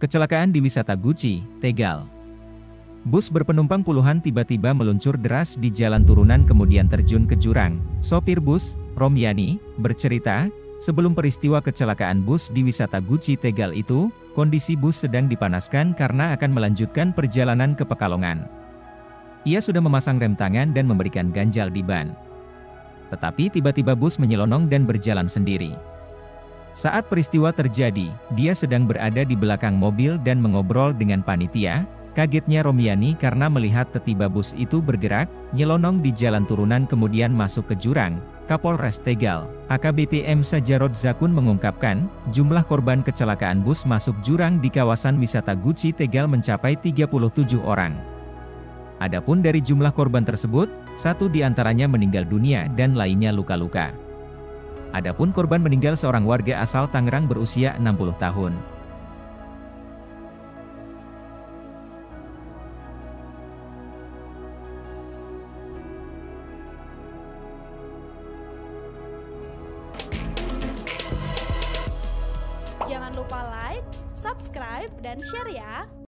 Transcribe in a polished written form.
Kecelakaan di wisata Guci, Tegal. Bus berpenumpang puluhan tiba-tiba meluncur deras di jalan turunan kemudian terjun ke jurang. Sopir bus, Romyani, bercerita, sebelum peristiwa kecelakaan bus di wisata Guci Tegal itu, kondisi bus sedang dipanaskan karena akan melanjutkan perjalanan ke Pekalongan. Ia sudah memasang rem tangan dan memberikan ganjal di ban. Tetapi tiba-tiba bus menyelonong dan berjalan sendiri. Saat peristiwa terjadi, dia sedang berada di belakang mobil dan mengobrol dengan panitia. Kagetnya Romyani karena melihat tiba-tiba bus itu bergerak, nyelonong di jalan turunan kemudian masuk ke jurang. Kapolres Tegal, AKBP M. Sajarod Zakun mengungkapkan, jumlah korban kecelakaan bus masuk jurang di kawasan wisata Guci Tegal mencapai 37 orang. Adapun dari jumlah korban tersebut, 1 diantaranya meninggal dunia dan lainnya luka-luka. Adapun korban meninggal seorang warga asal Tangerang berusia 60 tahun. Jangan lupa like, subscribe, dan share ya!